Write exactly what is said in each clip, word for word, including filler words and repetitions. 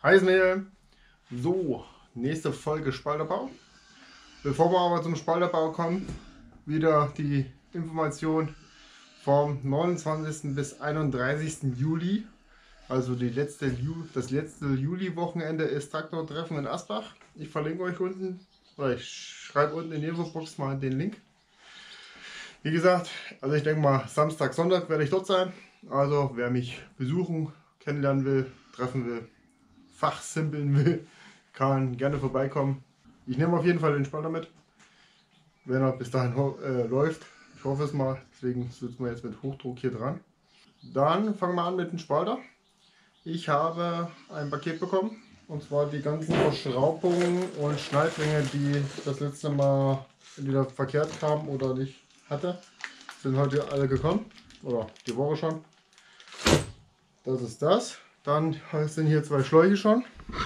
Hi Ismail. So, nächste Folge Spalterbau. Bevor wir aber zum Spalterbau kommen, wieder die Information vom neunundzwanzigsten bis einunddreißigsten Juli. Also die letzte Ju das letzte Juli-Wochenende ist Traktortreffen in Asbach. Ich verlinke euch unten, oder ich schreibe unten in die Infobox mal den Link. Wie gesagt, also ich denke mal Samstag, Sonntag werde ich dort sein. Also wer mich besuchen, kennenlernen will, treffen will, fachsimpeln will, kann gerne vorbeikommen. Ich nehme auf jeden Fall den Spalter mit, wenn er bis dahin äh, läuft. Ich hoffe es mal, deswegen sitzen wir jetzt mit Hochdruck hier dran. Dann fangen wir an mit dem Spalter. Ich habe ein Paket bekommen, und zwar die ganzen Verschraubungen und Schneidringe, die das letzte Mal entweder verkehrt kamen oder nicht hatte, sind heute alle gekommen, oder die Woche schon. Das ist das. Dann sind hier zwei Schläuche schon.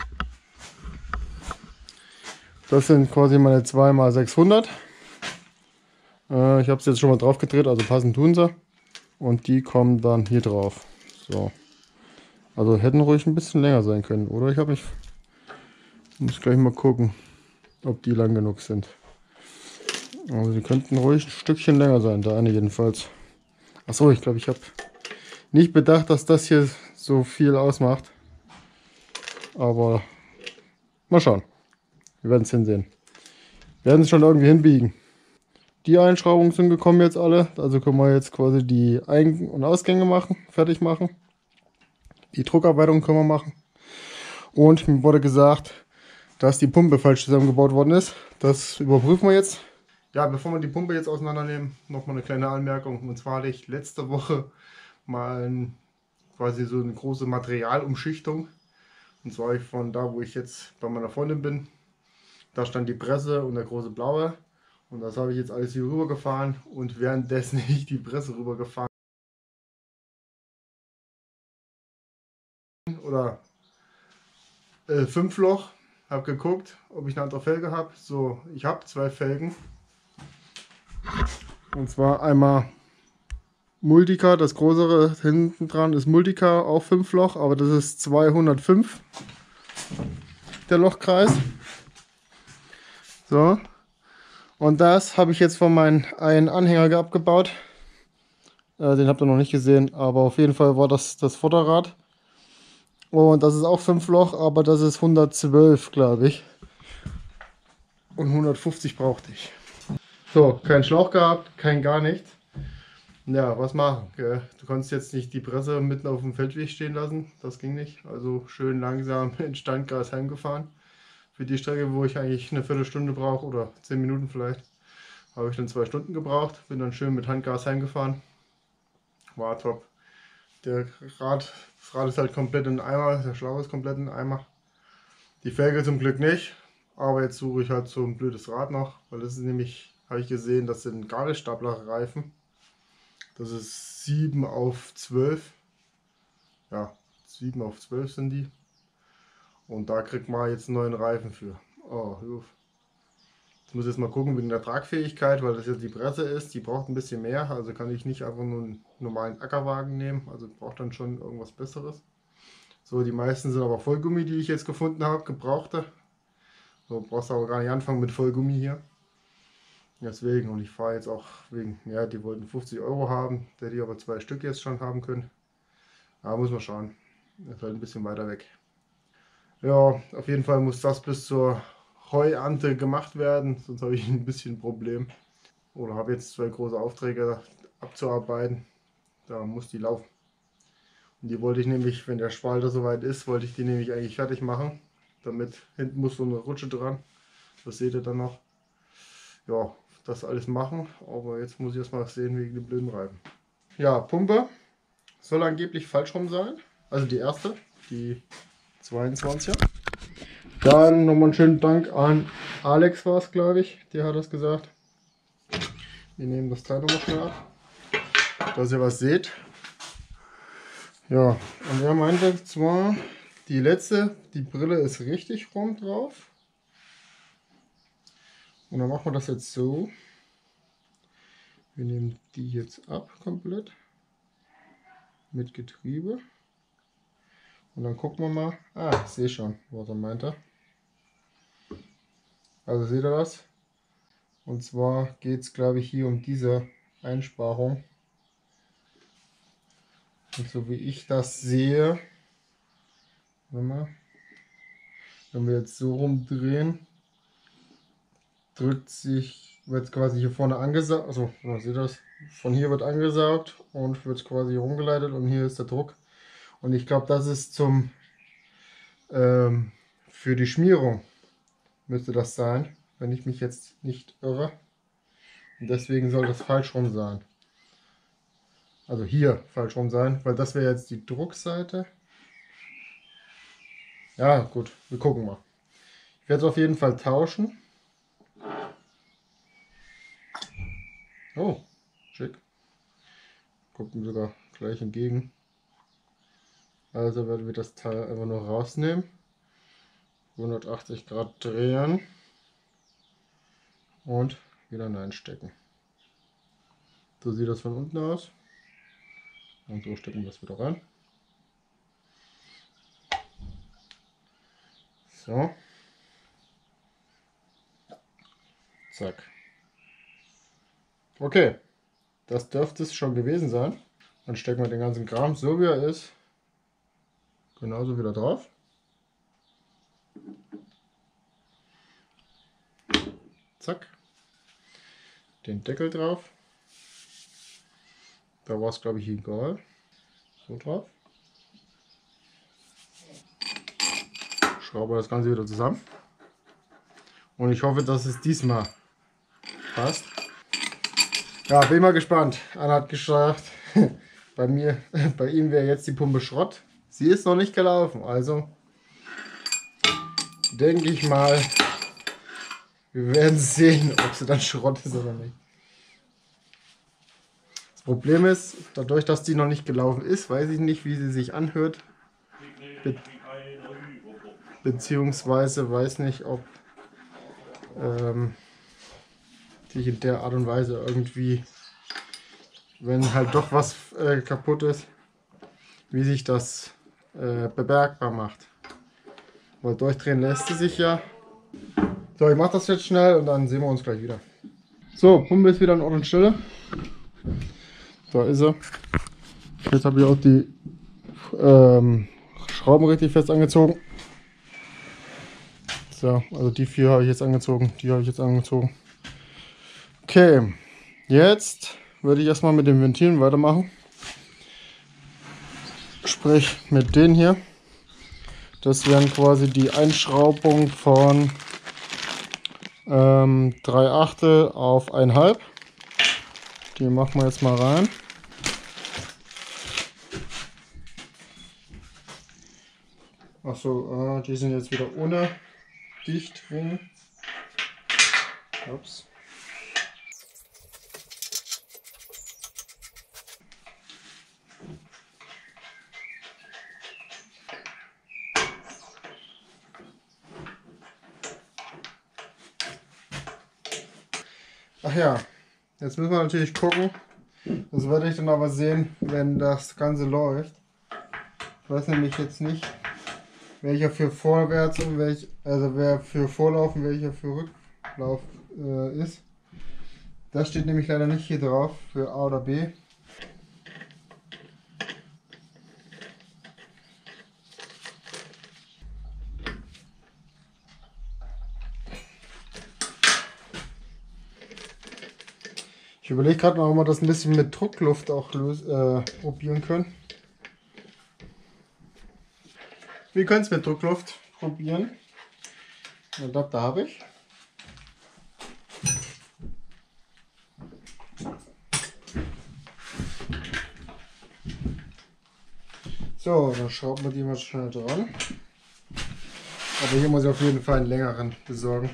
Das sind quasi meine zwei mal sechshundert. Äh, ich habe es jetzt schon mal drauf gedreht, also passend tun sie. Und die kommen dann hier drauf. So. Also hätten ruhig ein bisschen länger sein können, oder? Ich habe mich. Muss gleich mal gucken, ob die lang genug sind. Also die könnten ruhig ein Stückchen länger sein, da eine jedenfalls. Achso, ich glaube, ich habe nicht bedacht, dass das hier so viel ausmacht. Aber mal schauen. Wir werden es hinsehen. Wir werden es schon irgendwie hinbiegen. Die Einschraubungen sind gekommen jetzt alle. Also können wir jetzt quasi die Ein- und Ausgänge machen, fertig machen. Die Druckarbeitung können wir machen. Und mir wurde gesagt, dass die Pumpe falsch zusammengebaut worden ist. Das überprüfen wir jetzt. Ja, bevor wir die Pumpe jetzt auseinandernehmen, noch mal eine kleine Anmerkung. Und zwar hatte ich letzte Woche mal ein, quasi so eine große Materialumschichtung. Und zwar von da, wo ich jetzt bei meiner Freundin bin. Da stand die Presse und der große blaue. Und das habe ich jetzt alles hier rüber gefahren. Und währenddessen ich die Presse rüber gefahren oder äh, fünf Loch, habe geguckt, ob ich eine andere Felge habe. So, ich habe zwei Felgen. Und zwar einmal Multica, das größere hinten dran ist Multica, auch fünf Loch, aber das ist zweihundertfünf, der Lochkreis. So. Und das habe ich jetzt von meinem einen Anhänger abgebaut. Äh, den habt ihr noch nicht gesehen, aber auf jeden Fall war das das Vorderrad. Und das ist auch fünf Loch, aber das ist hundertzwölf, glaube ich. Und hundertfünfzig brauchte ich. So, kein Schlauch gehabt, kein gar nichts. Ja, was machen? Gell? Du kannst jetzt nicht die Presse mitten auf dem Feldweg stehen lassen. Das ging nicht. Also schön langsam in Standgas heimgefahren. Für die Strecke, wo ich eigentlich eine Viertelstunde brauche oder zehn Minuten vielleicht, habe ich dann zwei Stunden gebraucht. Bin dann schön mit Handgas heimgefahren. War top. Der Rad, das Rad ist halt komplett in den Eimer, der Schlauch ist komplett in den Eimer. Die Felge zum Glück nicht, aber jetzt suche ich halt so ein blödes Rad noch, weil das ist nämlich, habe ich gesehen, das sind Gabelstaplerreifen. Das ist sieben auf zwölf. Ja, sieben auf zwölf sind die. Und da kriegt man jetzt einen neuen Reifen für. Oh, jetzt muss ich jetzt mal gucken wegen der Tragfähigkeit, weil das jetzt die Presse ist. Die braucht ein bisschen mehr. Also kann ich nicht einfach nur einen normalen Ackerwagen nehmen. Also braucht dann schon irgendwas Besseres. So, die meisten sind aber Vollgummi, die ich jetzt gefunden habe, gebrauchte. So, brauchst du aber gar nicht anfangen mit Vollgummi hier. Deswegen, und ich fahre jetzt auch wegen, ja, die wollten fünfzig Euro haben, der die aber zwei Stück jetzt schon haben können. Da muss man schauen. Das ist halt ein bisschen weiter weg. Ja, auf jeden Fall muss das bis zur Heuernte gemacht werden, sonst habe ich ein bisschen Problem. Oder habe jetzt zwei große Aufträge abzuarbeiten. Da muss die laufen. Und die wollte ich nämlich, wenn der Spalter soweit ist, wollte ich die nämlich eigentlich fertig machen. Damit hinten muss so eine Rutsche dran. Das seht ihr dann noch. Ja, das alles machen. Aber jetzt muss ich erstmal sehen wegen den blöden Reifen. Ja, Pumpe soll angeblich falsch rum sein. Also die erste, die zweiundzwanziger. Dann nochmal einen schönen Dank an Alex war es, glaube ich. Der hat das gesagt. Wir nehmen das Teil nochmal schnell ab, dass ihr was seht. Ja, und er meinte zwar, die letzte, die Brille ist richtig rum drauf. Und dann machen wir das jetzt so. Wir nehmen die jetzt ab komplett mit Getriebe. Und dann gucken wir mal. Ah, ich sehe schon, was er meinte. Also seht ihr das? Und zwar geht es, glaube ich, hier um diese Einsparung. Und so wie ich das sehe, wenn wir, wenn wir jetzt so rumdrehen, drückt sich, wird quasi hier vorne angesaugt. Also, seht ihr das? Von hier wird angesaugt und wird quasi rumgeleitet und hier ist der Druck. Und ich glaube, das ist zum ähm, für die Schmierung müsste das sein, wenn ich mich jetzt nicht irre. Und deswegen soll das falsch rum sein. Also hier falsch rum sein, weil das wäre jetzt die Druckseite. Ja gut, wir gucken mal. Ich werde es auf jeden Fall tauschen. Oh, schick. Gucken sogar gleich entgegen. Also werden wir das Teil einfach nur rausnehmen. hundertachtzig Grad drehen. Und wieder hineinstecken. So sieht das von unten aus. Und so stecken wir es wieder rein. So. Zack. Okay. Das dürfte es schon gewesen sein. Dann stecken wir den ganzen Kram, so wie er ist, genauso wieder drauf. Zack. Den Deckel drauf. Da war es, glaube ich, egal. So drauf. Schraube das Ganze wieder zusammen. Und ich hoffe, dass es diesmal passt. Ja, bin mal gespannt. Anna hat gesagt, bei mir, bei ihm wäre jetzt die Pumpe Schrott. Sie ist noch nicht gelaufen, also denke ich mal, wir werden sehen, ob sie dann Schrott ist oder nicht. Das Problem ist, dadurch, dass die noch nicht gelaufen ist, weiß ich nicht, wie sie sich anhört. Be beziehungsweise weiß nicht, ob ähm, sich in der Art und Weise irgendwie, wenn halt doch was äh, kaputt ist, wie sich das äh, bemerkbar macht. Weil durchdrehen lässt sie sich ja. So, ich mache das jetzt schnell und dann sehen wir uns gleich wieder. So, Pumpe ist wieder in Ort und Stille. Da ist er. Jetzt habe ich auch die ähm, Schrauben richtig fest angezogen. So, also die vier habe ich jetzt angezogen, die habe ich jetzt angezogen. Okay, jetzt würde ich erstmal mit den Ventilen weitermachen. Sprich mit denen hier. Das wären quasi die Einschraubung von ähm, drei Achtel auf ein Halb. Die machen wir jetzt mal rein. Achso, äh, die sind jetzt wieder ohne Dichtring. Ups. Ach ja, jetzt müssen wir natürlich gucken. Das werde ich dann aber sehen, wenn das Ganze läuft. Ich weiß nämlich jetzt nicht, welcher für vorwärts und welch, also wer für Vorlauf und welcher für Rücklauf äh, ist. Das steht nämlich leider nicht hier drauf für A oder B. Ich überlege gerade noch, ob wir das ein bisschen mit Druckluft auch äh, probieren können. Wir können es mit Druckluft probieren. Den Adapter habe ich. So, dann schrauben wir die mal schnell dran. Aber hier muss ich auf jeden Fall einen längeren besorgen.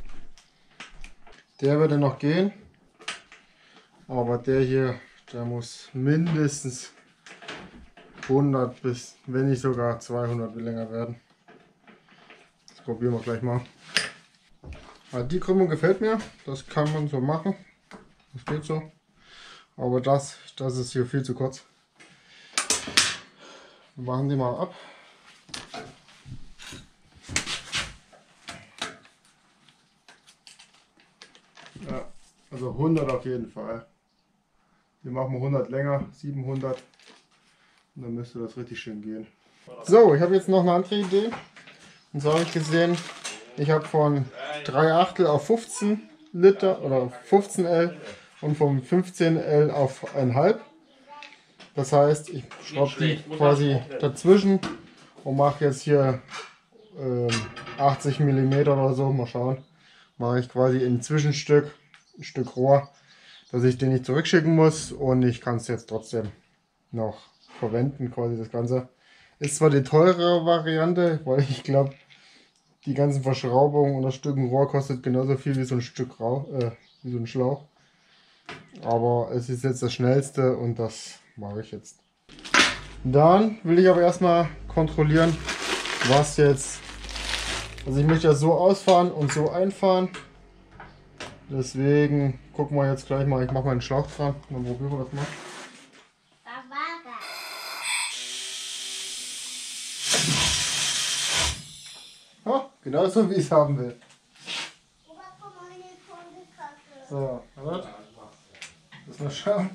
Der würde noch gehen. Aber der hier, der muss mindestens hundert bis, wenn nicht sogar zweihundert länger werden. Das probieren wir gleich mal. Also die Krümmung gefällt mir, das kann man so machen. Das geht so. Aber das, das ist hier viel zu kurz. Wir machen die mal ab. Also hundert auf jeden Fall. Wir machen hundert länger, siebenhundert. Und dann müsste das richtig schön gehen. So, ich habe jetzt noch eine andere Idee. Und so habe ich gesehen, ich habe von drei Achtel auf fünfzehn Liter oder fünfzehn L und vom fünfzehn L auf eins Komma fünf. Das heißt, ich schraube die quasi dazwischen und mache jetzt hier ähm, achtzig Millimeter oder so, mal schauen. Mache ich quasi ein Zwischenstück, ein Stück Rohr, dass ich den nicht zurückschicken muss und ich kann es jetzt trotzdem noch verwenden, quasi das Ganze. Ist zwar die teurere Variante, weil ich glaube, die ganzen Verschraubungen und das Stück Rohr kostet genauso viel wie so ein Stück Rauch, äh, wie so ein Schlauch. Aber es ist jetzt das schnellste und das mache ich jetzt. Dann will ich aber erstmal kontrollieren, was jetzt. Also ich möchte ja so ausfahren und so einfahren. Deswegen gucken wir jetzt gleich mal. Ich mache mal einen Schlauch dran und dann probieren wir das mal. Oh, genau so wie ich es haben will. So, warte. Das mal schauen.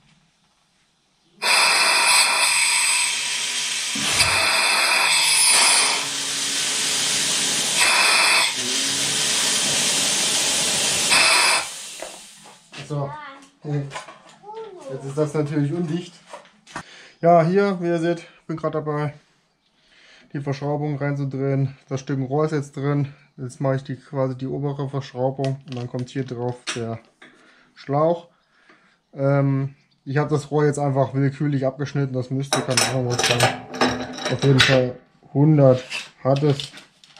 So, jetzt ist das natürlich undicht. Ja, hier, wie ihr seht, ich bin gerade dabei, die Verschraubung reinzudrehen. Das Stück Rohr ist jetzt drin. Jetzt mache ich die quasi die obere Verschraubung und dann kommt hier drauf der Schlauch. Ähm, ich habe das Rohr jetzt einfach willkürlich abgeschnitten. Das müsste, keine Ahnung, was sein. Auf jeden Fall hundert hat es.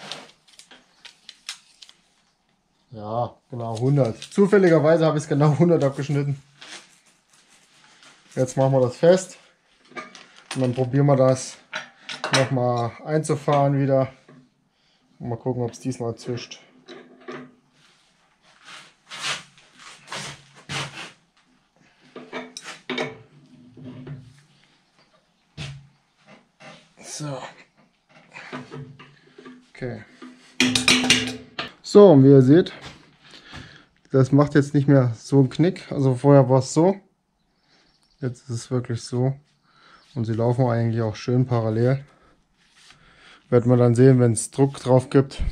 Ja, genau hundert. Zufälligerweise habe ich es genau hundert abgeschnitten. Jetzt machen wir das fest. Und dann probieren wir das nochmal einzufahren wieder. Und mal gucken, ob es diesmal zischt. So. Okay. So, und wie ihr seht, das macht jetzt nicht mehr so einen Knick. Also vorher war es so. Jetzt ist es wirklich so. Und sie laufen eigentlich auch schön parallel. Wird man dann sehen, wenn es Druck drauf gibt.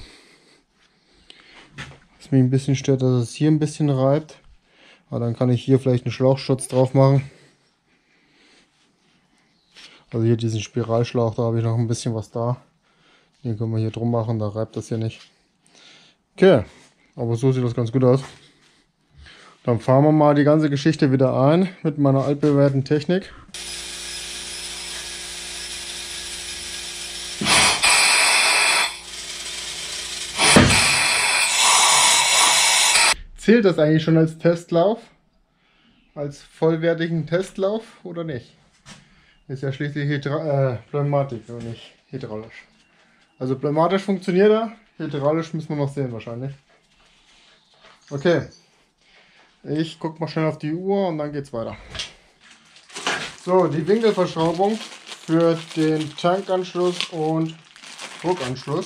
Was mich ein bisschen stört, dass es hier ein bisschen reibt. Aber dann kann ich hier vielleicht einen Schlauchschutz drauf machen. Also hier diesen Spiralschlauch, da habe ich noch ein bisschen was da. Den können wir hier drum machen, da reibt das hier nicht. Okay, aber so sieht das ganz gut aus. Dann fahren wir mal die ganze Geschichte wieder ein mit meiner altbewährten Technik. Zählt das eigentlich schon als Testlauf? Als vollwertigen Testlauf oder nicht? Ist ja schließlich Hydra äh, Pneumatik und nicht hydraulisch. Also pneumatisch funktioniert er, hydraulisch müssen wir noch sehen wahrscheinlich. Okay, ich gucke mal schnell auf die Uhr und dann geht's weiter. So, die Winkelverschraubung für den Tankanschluss und Druckanschluss.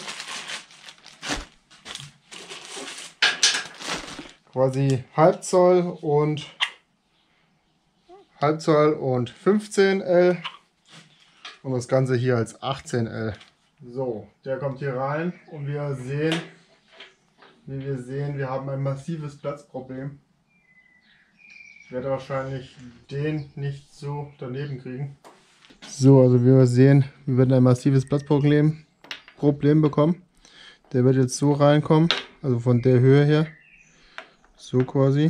Quasi Halbzoll und Halbzoll und fünfzehn L und das Ganze hier als achtzehn L. So, der kommt hier rein und wir sehen, wie wir sehen, wir haben ein massives Platzproblem. Ich werde wahrscheinlich den nicht so daneben kriegen. So, also wie wir sehen, wir werden ein massives Platzproblem Problem bekommen. Der wird jetzt so reinkommen, also von der Höhe her. So quasi.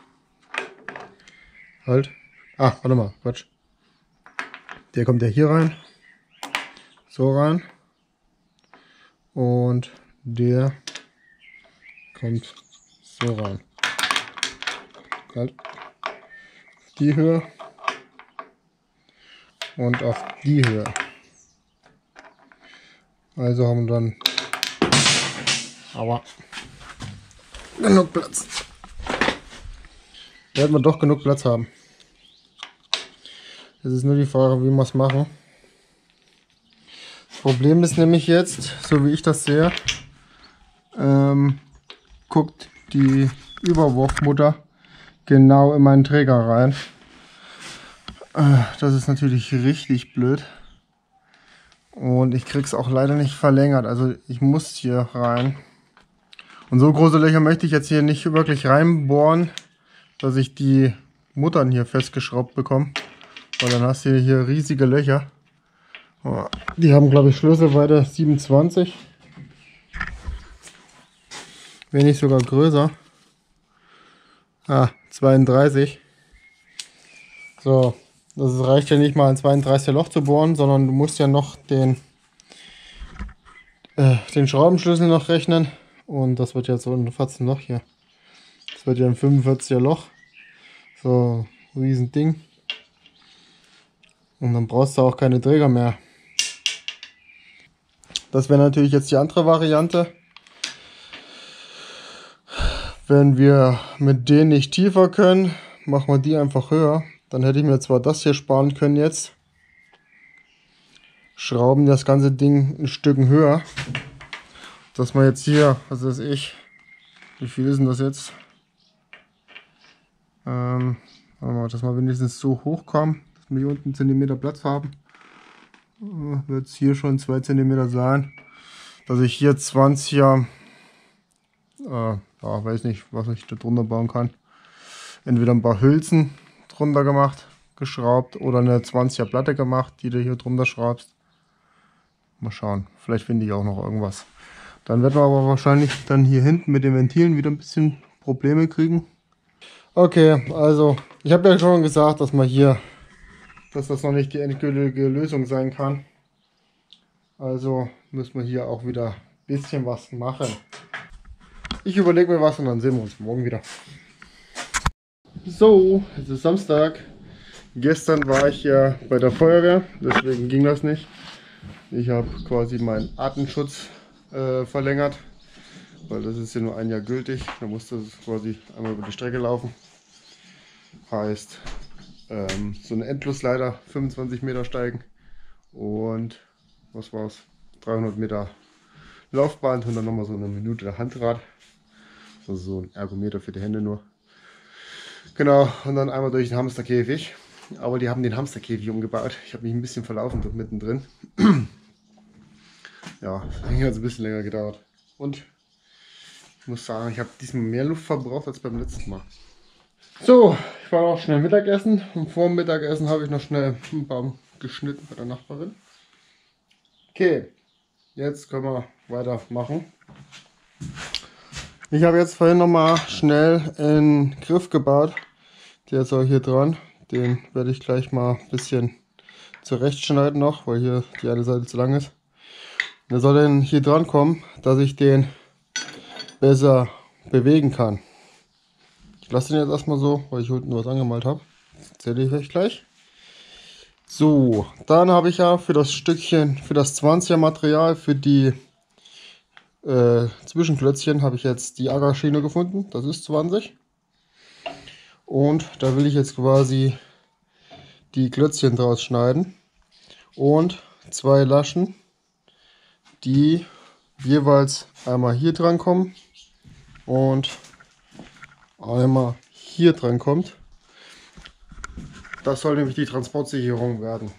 Halt. Ah, warte mal, Quatsch. Der kommt ja hier rein. So rein. Und der kommt so rein. Halt. Auf die Höhe. Und auf die Höhe. Also haben wir dann aber genug Platz. Werden wir doch genug Platz haben. Es ist nur die Frage, wie wir es machen. Das Problem ist nämlich jetzt, so wie ich das sehe, ähm, guckt die Überwurfmutter genau in meinen Träger rein. Das ist natürlich richtig blöd. Und ich krieg's auch leider nicht verlängert. Also ich muss hier rein. Und so große Löcher möchte ich jetzt hier nicht wirklich reinbohren, dass ich die Muttern hier festgeschraubt bekomme. Weil dann hast du hier riesige Löcher. Die haben, glaube ich, Schlüsselweite siebenundzwanzig. Wenn nicht sogar größer. Ah, zweiunddreißig. So, das reicht ja nicht mal ein zweiunddreißiger Loch zu bohren, sondern du musst ja noch den, äh, den Schraubenschlüssel noch rechnen. Und das wird jetzt so ein vierzehn Loch hier. Das wird ja ein fünfundvierziger Loch. So, riesen Ding. Und dann brauchst du auch keine Träger mehr. Das wäre natürlich jetzt die andere Variante. Wenn wir mit denen nicht tiefer können, machen wir die einfach höher. Dann hätte ich mir zwar das hier sparen können jetzt. Schrauben das ganze Ding ein Stück höher. Dass man jetzt hier, was weiß ich, wie viel ist denn das jetzt? Ähm, dass wir wenigstens so hoch kommen, dass wir hier unten einen Zentimeter Platz haben. Wird es hier schon zwei Zentimeter sein. Dass ich hier zwanziger, äh, ja, weiß nicht, was ich da drunter bauen kann. Entweder ein paar Hülsen drunter gemacht, geschraubt oder eine zwanziger Platte gemacht, die du hier drunter schraubst. Mal schauen, vielleicht finde ich auch noch irgendwas. Dann werden wir aber wahrscheinlich dann hier hinten mit den Ventilen wieder ein bisschen Probleme kriegen. Okay, also ich habe ja schon gesagt, dass man hier, dass das noch nicht die endgültige Lösung sein kann. Also müssen wir hier auch wieder ein bisschen was machen. Ich überlege mir was und dann sehen wir uns morgen wieder. So, es ist Samstag. Gestern war ich ja bei der Feuerwehr, deswegen ging das nicht. Ich habe quasi meinen Artenschutz äh, verlängert, weil das ist ja nur ein Jahr gültig. Da musste es quasi einmal über die Strecke laufen. Heißt, ähm, so eine Endlosleiter, fünfundzwanzig Meter steigen und was war's, dreihundert Meter Laufband und dann nochmal so eine Minute Handrad. Also so ein Ergometer für die Hände nur. Genau, und dann einmal durch den Hamsterkäfig. Aber die haben den Hamsterkäfig umgebaut. Ich habe mich ein bisschen verlaufen dort mittendrin. Ja, das hat jetzt ein bisschen länger gedauert. Und ich muss sagen, ich habe diesmal mehr Luft verbraucht als beim letzten Mal. So, ich war noch schnell Mittagessen. Und vor dem Mittagessen habe ich noch schnell einen Baum geschnitten bei der Nachbarin. Okay, jetzt können wir weitermachen. Ich habe jetzt vorhin noch mal schnell einen Griff gebaut. Der ist auch hier dran. Den werde ich gleich mal ein bisschen zurechtschneiden noch, weil hier die eine Seite zu lang ist. Der soll dann hier dran kommen, dass ich den besser bewegen kann. Ich lasse den jetzt erstmal so, weil ich unten was angemalt habe. Das erzähle ich euch gleich. So, dann habe ich ja für das Stückchen, für das zwanziger Material, für die äh, Zwischenklötzchen habe ich jetzt die Agaschiene gefunden. Das ist zwanzig. Und da will ich jetzt quasi die Klötzchen draus schneiden. Und zwei Laschen, die jeweils einmal hier dran kommen und einmal hier dran kommt. Das soll nämlich die Transportsicherung werden.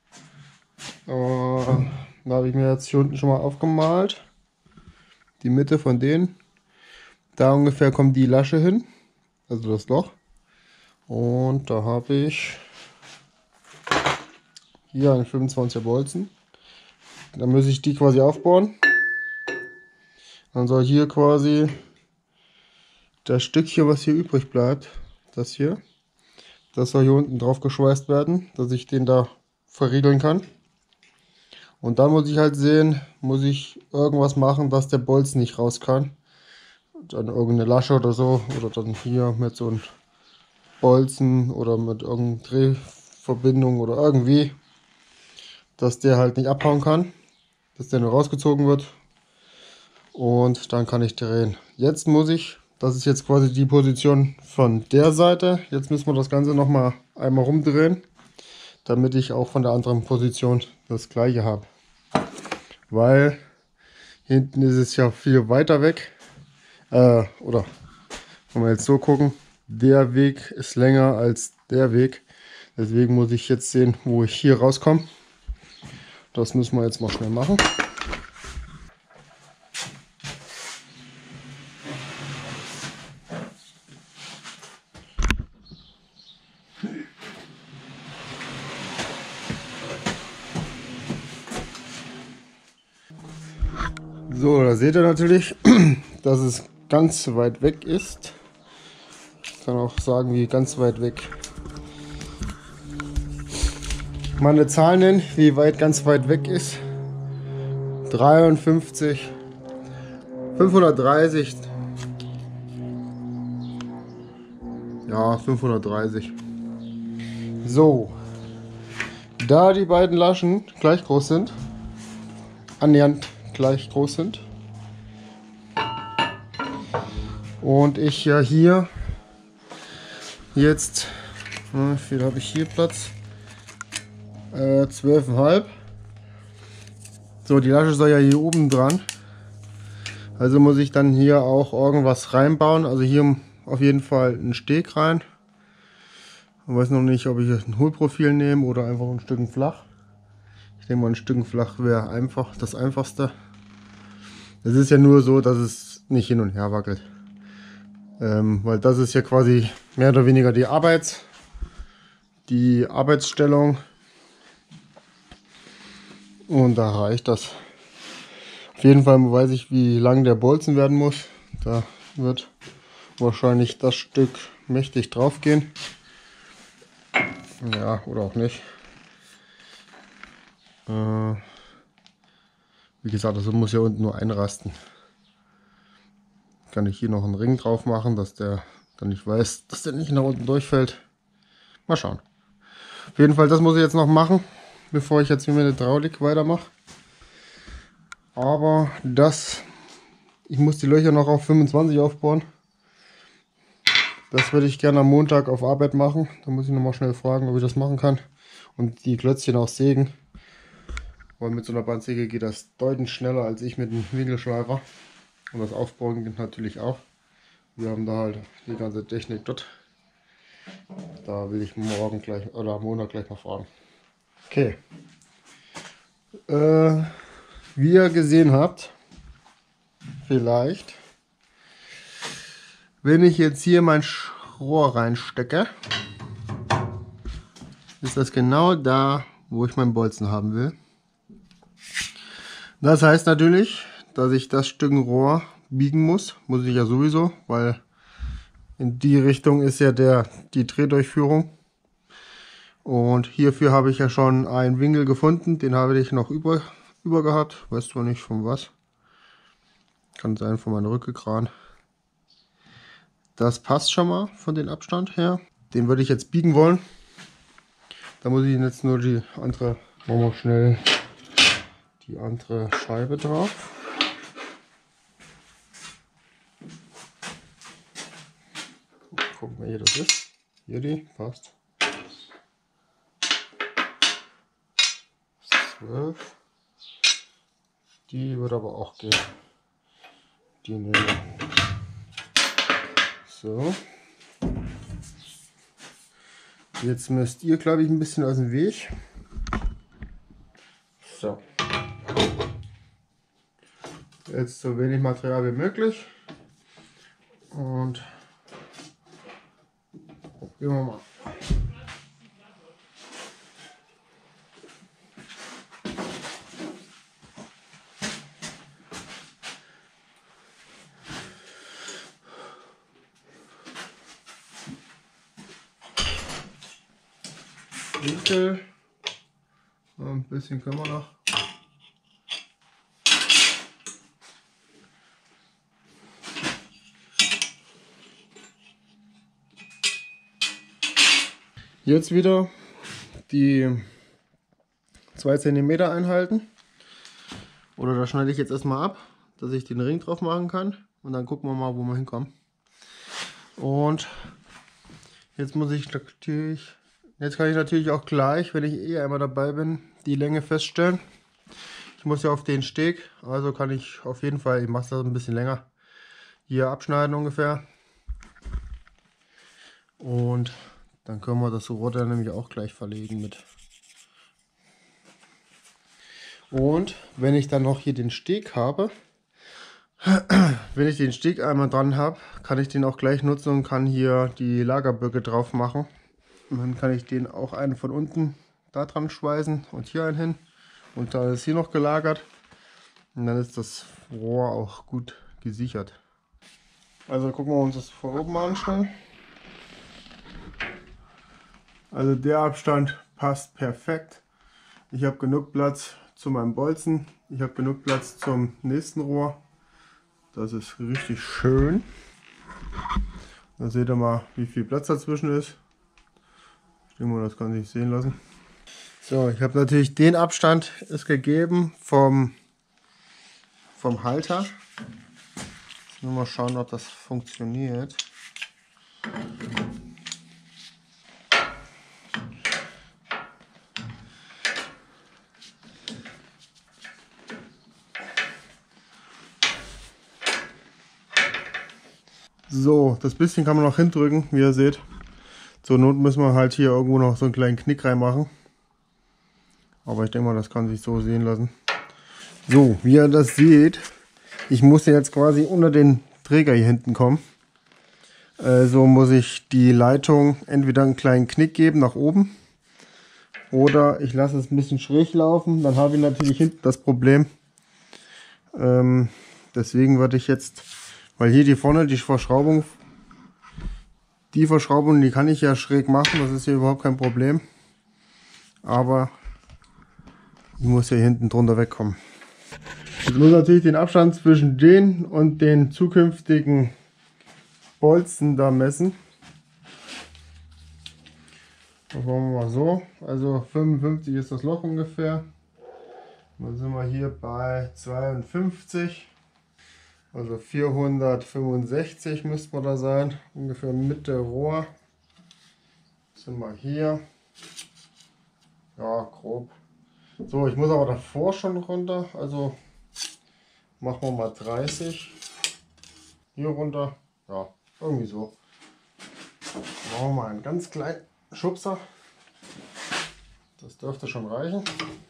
Äh, da habe ich mir jetzt hier unten schon mal aufgemalt. Die Mitte von denen. Da ungefähr kommt die Lasche hin. Also das Loch. Und da habe ich hier einen fünfundzwanziger Bolzen. Dann muss ich die quasi aufbauen. Dann soll hier quasi das Stückchen, was hier übrig bleibt, das hier, das soll hier unten drauf geschweißt werden, dass ich den da verriegeln kann. Und dann muss ich halt sehen, muss ich irgendwas machen, dass der Bolzen nicht raus kann. Dann irgendeine Lasche oder so, oder dann hier mit so einem Bolzen oder mit irgendeiner Drehverbindung oder irgendwie, dass der halt nicht abhauen kann, dass der nur rausgezogen wird und dann kann ich drehen. Jetzt muss ich, das ist jetzt quasi die Position von der Seite, jetzt müssen wir das Ganze noch mal einmal rumdrehen, damit ich auch von der anderen Position das gleiche habe, weil hinten ist es ja viel weiter weg, äh, oder wenn wir jetzt so gucken, der Weg ist länger als der Weg. Deswegen muss ich jetzt sehen, wo ich hier rauskomme. Das müssen wir jetzt mal schnell machen. So, da seht ihr natürlich, dass es ganz weit weg ist. Ich kann auch sagen, wie ganz weit weg. Mal eine Zahl nennen, wie weit ganz weit weg ist. dreiundfünfzig, fünfhundertdreißig. Ja, fünfhundertdreißig. So, da die beiden Laschen gleich groß sind, annähernd gleich groß sind, und ich ja hier jetzt, wie viel habe ich hier Platz? Äh, zwölf Komma fünf. So, die Lasche soll ja hier oben dran. Also muss ich dann hier auch irgendwas reinbauen. Also hier auf jeden Fall einen Steg rein. Ich weiß noch nicht, ob ich ein Hohlprofil nehme oder einfach ein Stück flach. Ich denke mal, ein Stück flach wäre einfach das einfachste. Es ist ja nur so, dass es nicht hin und her wackelt. Ähm, weil das ist ja quasi mehr oder weniger die Arbeits, die Arbeitsstellung. Und da reicht das. Auf jeden Fall weiß ich, wie lang der Bolzen werden muss. Da wird wahrscheinlich das Stück mächtig drauf gehen. Ja, oder auch nicht. Äh, wie gesagt, also muss ja unten nur einrasten. Kann ich hier noch einen Ring drauf machen, dass der dann nicht weiß, dass der nicht nach unten durchfällt. Mal schauen. Auf jeden Fall, das muss ich jetzt noch machen, bevor ich jetzt mit der Hydraulik weitermache. Aber das, ich muss die Löcher noch auf fünfundzwanzig aufbauen. Das würde ich gerne am Montag auf Arbeit machen. Da muss ich noch mal schnell fragen, ob ich das machen kann. Und die Klötzchen auch sägen. Weil mit so einer Bandsäge geht das deutlich schneller als ich mit einem Winkelschleifer. Und das Aufbauen geht natürlich auch. Wir haben da halt die ganze Technik dort. Da will ich morgen gleich oder am Montag gleich mal fragen. Okay. Äh, wie ihr gesehen habt, vielleicht, wenn ich jetzt hier mein Rohr reinstecke, ist das genau da, wo ich meinen Bolzen haben will. Das heißt natürlich, dass ich das Stück Rohr biegen muss. Muss ich ja sowieso, weil in die Richtung ist ja der, die Drehdurchführung. Und hierfür habe ich ja schon einen Winkel gefunden. Den habe ich noch über, über gehabt. Weiß zwar nicht von was. Kann sein von meinem Rückgekran. Das passt schon mal von dem Abstand her. Den würde ich jetzt biegen wollen. Da muss ich jetzt nur die andere, machen wir schnell die andere Scheibe drauf. Gucken wir, hier das ist. Hier die, passt. zwölf. Die wird aber auch gehen. Die nehmen wir. So. Jetzt müsst ihr, glaube ich, ein bisschen aus dem Weg. So. Jetzt so wenig Material wie möglich. Und probieren wir mal. Winkel. Ein bisschen können wir noch. Jetzt wieder die zwei Zentimeter einhalten. Oder da schneide ich jetzt erstmal ab, dass ich den Ring drauf machen kann. Und dann gucken wir mal, wo wir hinkommen. Und jetzt muss ich natürlich, jetzt kann ich natürlich auch gleich, wenn ich eh einmal dabei bin, die Länge feststellen. Ich muss ja auf den Steg, also kann ich auf jeden Fall, ich mache das ein bisschen länger, hier abschneiden ungefähr. Und dann können wir das Rohr dann nämlich auch gleich verlegen mit. Und wenn ich dann noch hier den Steg habe, wenn ich den Steg einmal dran habe, kann ich den auch gleich nutzen und kann hier die Lagerböcke drauf machen. Und dann kann ich den auch einen von unten da dran schweißen und hier einen hin. Und da ist hier noch gelagert. Und dann ist das Rohr auch gut gesichert. Also gucken wir uns das von oben an schnell. Also der Abstand passt perfekt. Ich habe genug Platz zu meinem Bolzen. Ich habe genug Platz zum nächsten Rohr. Das ist richtig schön. Da seht ihr mal, wie viel Platz dazwischen ist. Ich denke mal, das kann sich sehen lassen. So, ich habe natürlich den Abstand ist gegeben vom, vom Halter. Jetzt nur mal schauen, ob das funktioniert. So, das bisschen kann man noch hindrücken, wie ihr seht. Zur Not müssen wir halt hier irgendwo noch so einen kleinen Knick reinmachen. Aber ich denke mal, das kann sich so sehen lassen. So, wie ihr das seht, ich muss jetzt quasi unter den Träger hier hinten kommen. Äh, so muss ich die Leitung entweder einen kleinen Knick geben nach oben. Oder ich lasse es ein bisschen schräg laufen. Dann habe ich natürlich hinten das Problem. Ähm, deswegen würde ich jetzt... Weil hier die vorne, die Verschraubung, die Verschraubung, die kann ich ja schräg machen, das ist hier überhaupt kein Problem. Aber ich muss hier hinten drunter wegkommen. Jetzt muss natürlich den Abstand zwischen den und den zukünftigen Bolzen da messen. Das machen wir mal so. Also fünfundfünfzig ist das Loch ungefähr. Dann sind wir hier bei zweiundfünfzig. Also vierhundertfünfundsechzig müsste man da sein, ungefähr Mitte Rohr. Sind wir hier. Ja, grob. So, ich muss aber davor schon runter, also machen wir mal dreißig. Hier runter, ja, irgendwie so. Machen wir mal einen ganz kleinen Schubser. Das dürfte schon reichen.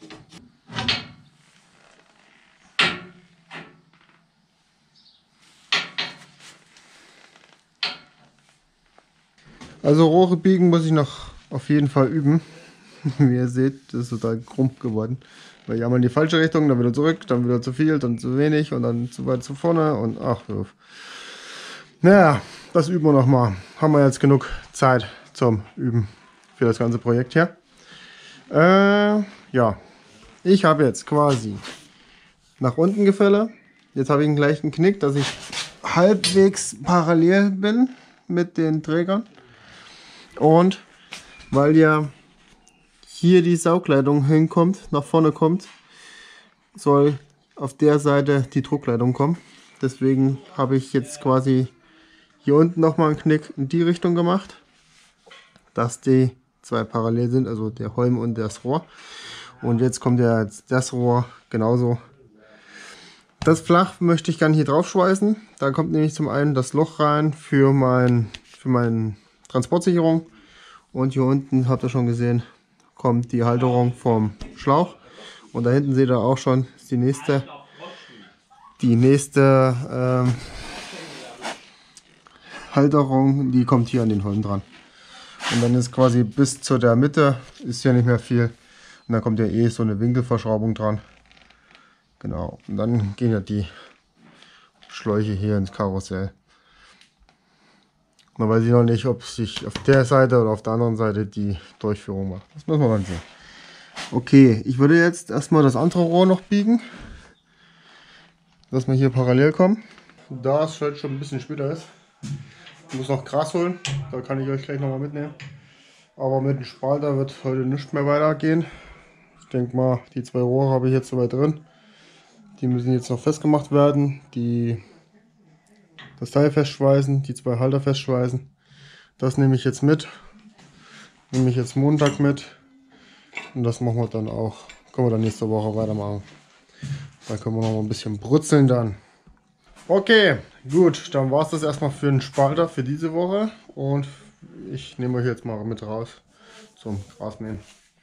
Also Rohre biegen muss ich noch auf jeden Fall üben. Wie ihr seht, das ist total krumm geworden. Weil ich einmal in die falsche Richtung, dann wieder zurück, dann wieder zu viel, dann zu wenig und dann zu weit zu vorne und ach doof. Naja, das üben wir noch mal. Haben wir jetzt genug Zeit zum Üben für das ganze Projekt hier. Äh, ja, ich habe jetzt quasi nach unten Gefälle. Jetzt habe ich einen gleichen Knick, dass ich halbwegs parallel bin mit den Trägern. Und weil ja hier die Saugleitung hinkommt, nach vorne kommt, soll auf der Seite die Druckleitung kommen. Deswegen habe ich jetzt quasi hier unten nochmal einen Knick in die Richtung gemacht, dass die zwei parallel sind, also der Holm und das Rohr. Und jetzt kommt ja das Rohr genauso. Das Flach möchte ich gerne hier drauf schweißen. Da kommt nämlich zum einen das Loch rein für mein, für mein Transportsicherung und hier unten habt ihr schon gesehen, kommt die Halterung vom Schlauch und da hinten seht ihr auch schon ist die nächste die nächste ähm, Halterung, die kommt hier an den Holm dran und dann ist quasi bis zu der Mitte ist ja nicht mehr viel und dann kommt ja eh so eine Winkelverschraubung dran, genau, und dann gehen ja die Schläuche hier ins Karussell. Da weiß ich noch nicht, ob sich auf der Seite oder auf der anderen Seite die Durchführung macht. Das müssen wir dann sehen. Okay, ich würde jetzt erstmal das andere Rohr noch biegen, dass wir hier parallel kommen. Da es heute schon ein bisschen später ist, ich muss noch Gras holen, da kann ich euch gleich nochmal mitnehmen. Aber mit dem Spalter wird heute nicht mehr weitergehen. Ich denke mal, die zwei Rohre habe ich jetzt soweit drin. Die müssen jetzt noch festgemacht werden. Die Das Teil festschweißen, die zwei Halter festschweißen. Das nehme ich jetzt mit. Nehme ich jetzt Montag mit. Und das machen wir dann auch. Können wir dann nächste Woche weitermachen. Da können wir noch mal ein bisschen brutzeln dann. Okay, gut. Dann war es das erstmal für den Spalter für diese Woche. Und ich nehme euch jetzt mal mit raus zum Grasmähen.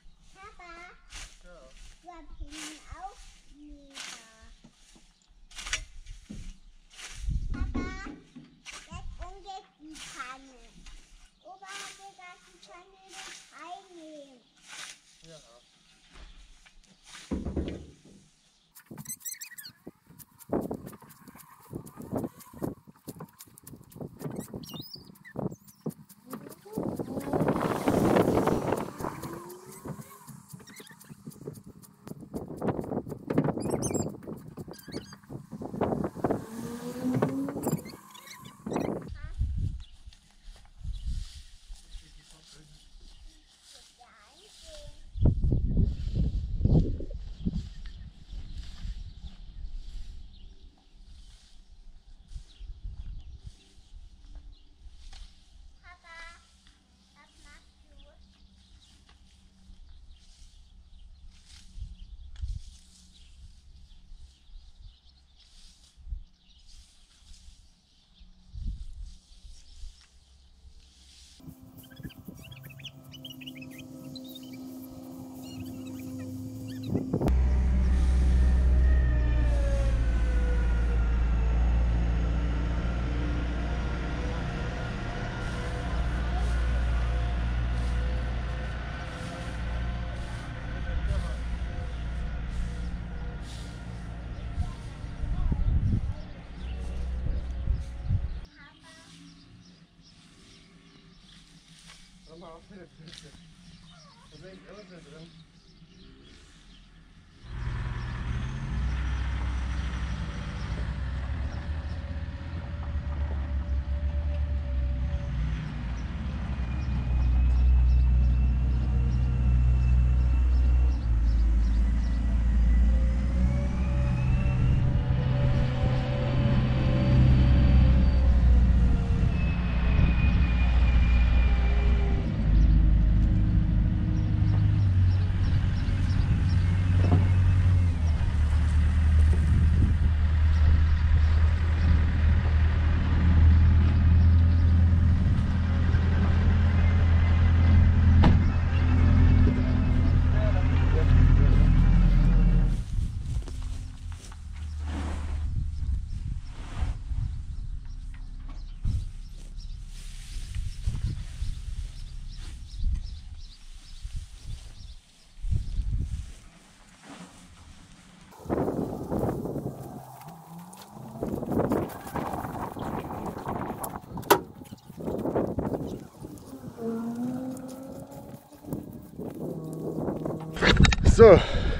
So,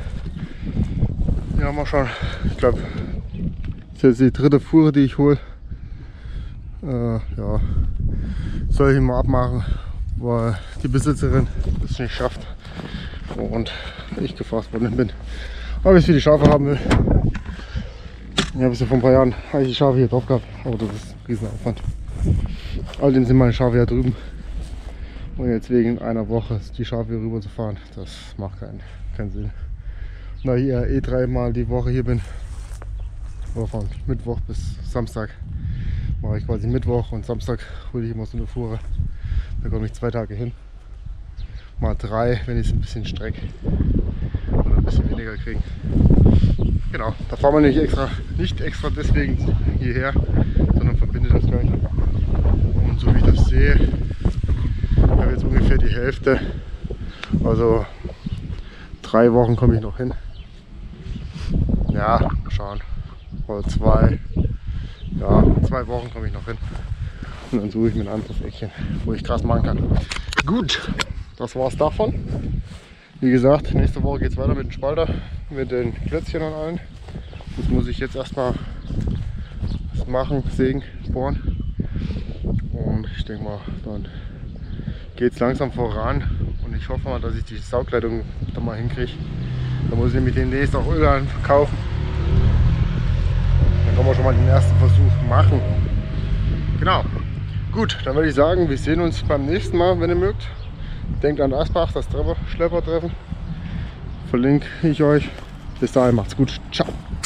ja, mal schauen. Ich glaube, das ist jetzt die dritte Fuhre, die ich hole. Äh, ja, soll ich mal abmachen, weil die Besitzerin es nicht schafft und ich gefragt worden bin, ob ich für die Schafe haben will. Ich habe es ja vor ein paar Jahren eigentlich die Schafe hier drauf gehabt, aber das ist ein Riesenaufwand. Außerdem sind meine Schafe ja drüben. Und jetzt wegen einer Woche die Schafe hier rüber zu fahren, das macht keinen, keinen Sinn. Da ich ja eh dreimal die Woche hier bin, oder von Mittwoch bis Samstag, mache ich quasi Mittwoch und Samstag hole ich immer so eine Fuhre. Da komme ich zwei Tage hin. Mal drei, wenn ich es ein bisschen strecke oder ein bisschen weniger kriegen. Genau, da fahren wir nicht extra, nicht extra deswegen hierher, sondern verbindet das gleich. Und so wie ich das sehe, ich habe jetzt ungefähr die Hälfte, also drei Wochen komme ich noch hin. Ja, mal schauen. Oder zwei, ja, zwei Wochen komme ich noch hin. Und dann suche ich mir ein anderes Eckchen, wo ich Gras machen kann. Gut, das war's davon. Wie gesagt, nächste Woche geht es weiter mit dem Spalter, mit den Klötzchen und allen. Das muss ich jetzt erstmal machen, sägen, bohren. Und ich denke mal, dann geht es langsam voran. Und ich hoffe mal, dass ich die Saugleitung da mal hinkriege. Da muss ich nämlich demnächst auch Öl kaufen. Dann können wir schon mal den ersten Versuch machen. Genau. Gut, dann würde ich sagen, wir sehen uns beim nächsten Mal, wenn ihr mögt. Denkt an Asbach, das Schleppertreffen. Verlinke ich euch. Bis dahin, macht's gut. Ciao.